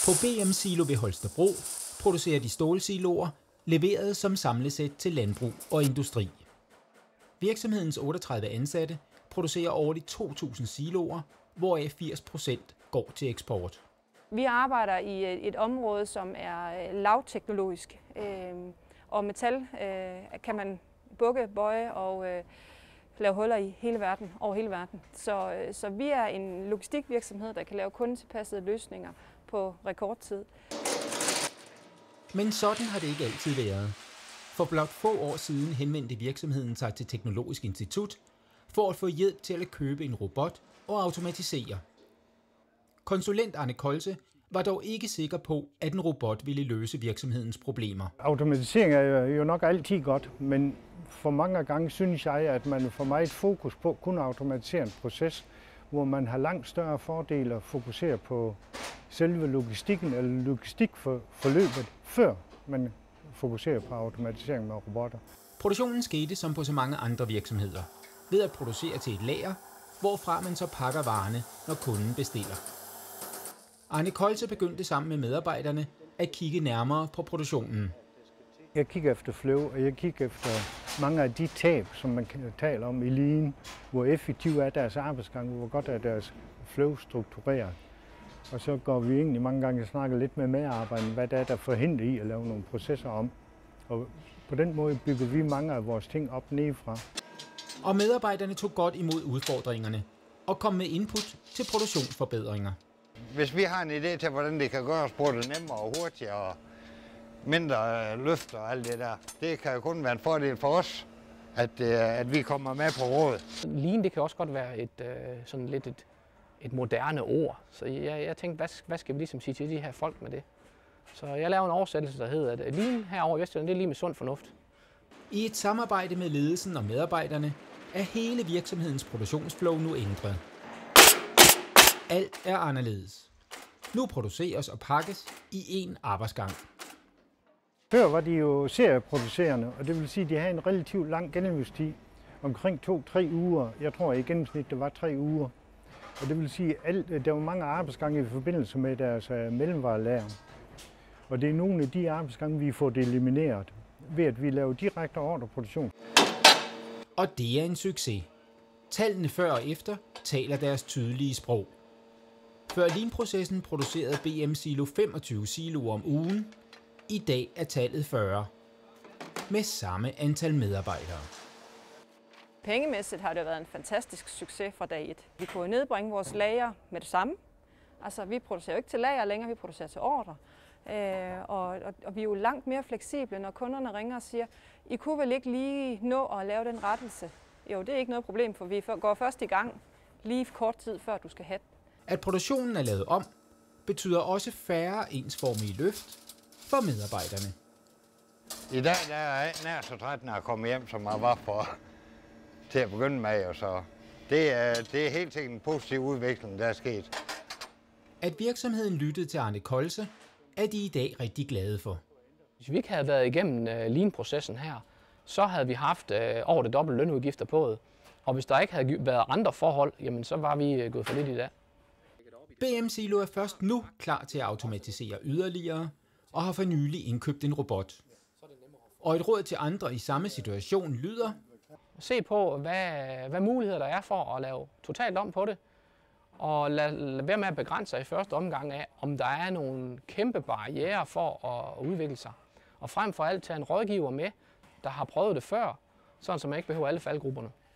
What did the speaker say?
På BM Silo ved Holstebro producerer de stålsiloer, leveret som samlesæt til landbrug og industri. Virksomhedens 38 ansatte producerer årligt 2.000 siloer, hvoraf 80% går til eksport. Vi arbejder i et område, som er lavteknologisk, og metal kan man bukke, bøje og lave huller i hele verden, over hele verden. Så vi er en logistikvirksomhed, der kan lave kundetilpassede løsninger på rekordtid. Men sådan har det ikke altid været. For blot få år siden henvendte virksomheden sig til Teknologisk Institut for at få hjælp til at købe en robot og automatisere. Konsulent Arne Kolse var dog ikke sikker på, at en robot ville løse virksomhedens problemer. Automatisering er jo nok altid godt, men for mange gange synes jeg, at man får meget fokus på kun at automatisere en proces, hvor man har langt større fordele at fokusere på selve logistikken eller logistikforløbet, før man fokuserer på automatisering med robotter. Produktionen skete som på så mange andre virksomheder, ved at producere til et lager, hvorfra man så pakker varerne, når kunden bestiller. Arne Kolse begyndte sammen med medarbejderne at kigge nærmere på produktionen. Jeg kigger efter flow, og jeg kigger efter mange af de tab, som man taler om i Lean, hvor effektiv er deres arbejdsgang, hvor godt er deres flow struktureret. Og så går vi egentlig mange gange og snakker lidt med medarbejderne, hvad der forhindrer i at lave nogle processer om. Og på den måde bygger vi mange af vores ting op nedefra. Og medarbejderne tog godt imod udfordringerne og kom med input til produktionsforbedringer. Hvis vi har en idé til, hvordan det kan gøres, bruger det nemmere og hurtigere og mindre løft og alt det der, det kan jo kun være en fordel for os, at vi kommer med på råd. Lean, det kan også godt være et moderne ord, så jeg tænkte, hvad skal vi ligesom sige til de her folk med det? Så jeg lavede en oversættelse, der hedder, at Lean herovre i Vestjylland, det er lige med sund fornuft. I et samarbejde med ledelsen og medarbejderne er hele virksomhedens produktionsflow nu ændret. Alt er anderledes. Nu produceres og pakkes i én arbejdsgang. Før var de jo serieproducerende, og det vil sige, at de havde en relativt lang gennemløbstid, omkring 2-3 uger. Jeg tror i gennemsnit, det var 3 uger. Og det vil sige, at der var mange arbejdsgange i forbindelse med deres mellemvarelager. Og det er nogle af de arbejdsgange, vi får det elimineret, ved at vi laver direkte ordreproduktion. Og det er en succes. Tallene før og efter taler deres tydelige sprog. Før Lean-processen producerede BM Silo 25 siloer om ugen. I dag er tallet 40. Med samme antal medarbejdere. Pengemæssigt har det været en fantastisk succes fra dag 1. Vi kunne nedbringe vores lager med det samme. Altså, vi producerer jo ikke til lager længere, vi producerer til ordre. Og vi er jo langt mere fleksible, når kunderne ringer og siger, I kunne vel ikke lige nå at lave den rettelse? Jo, det er ikke noget problem, for vi går først i gang lige kort tid før du skal have. At produktionen er lavet om, betyder også færre ensformige løft for medarbejderne. I dag der er jeg nær så træt, når jeg kommer hjem, som jeg var for til at begynde med. Og så det er helt sikkert en positiv udvikling, der er sket. At virksomheden lyttede til Arne Kolse, er de i dag rigtig glade for. Hvis vi ikke havde været igennem Lean-processen her, så havde vi haft over det dobbelte lønudgifter på det. Og hvis der ikke havde været andre forhold, jamen så var vi gået for lidt i dag. BM Silo er først nu klar til at automatisere yderligere og har for nylig indkøbt en robot. Og et råd til andre i samme situation lyder: Se på, hvad muligheder der er for at lave totalt om på det. Og lad være med at begrænse sig i første omgang af, om der er nogle kæmpe barrierer for at udvikle sig. Og frem for alt tage en rådgiver med, der har prøvet det før, sådan så man ikke behøver alle faldgrupperne.